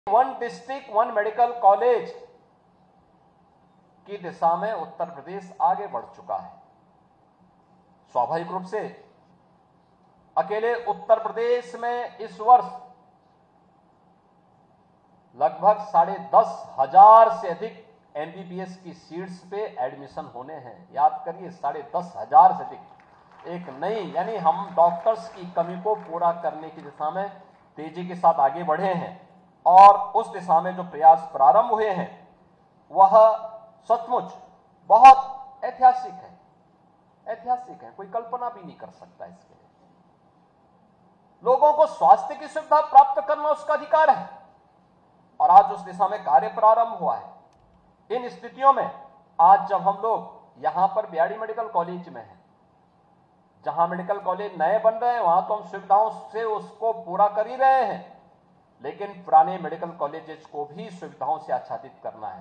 One district one medical college की दिशा में उत्तर प्रदेश आगे बढ़ चुका है। स्वाभाविक रूप से अकेले उत्तर प्रदेश में इस वर्ष लगभग 10,500 से अधिक एमबीबीएस की सीट्स पे एडमिशन होने हैं। याद करिए, 10,500 से अधिक। एक नई, यानी हम डॉक्टर्स की कमी को पूरा करने की दिशा में तेजी के साथ आगे बढ़े हैं और उस दिशा में जो प्रयास प्रारंभ हुए हैं वह सचमुच बहुत ऐतिहासिक है। ऐतिहासिक है, कोई कल्पना भी नहीं कर सकता इसके लिए। लोगों को स्वास्थ्य की सुविधा प्राप्त करना उसका अधिकार है और आज उस दिशा में कार्य प्रारंभ हुआ है। इन स्थितियों में आज जब हम लोग यहां पर बीआरडी मेडिकल कॉलेज में हैं, जहां मेडिकल कॉलेज नए बन रहे हैं, वहां तो हम सुविधाओं से उसको पूरा कर ही रहे हैं, लेकिन पुराने मेडिकल कॉलेजेस को भी सुविधाओं से आच्छादित करना है।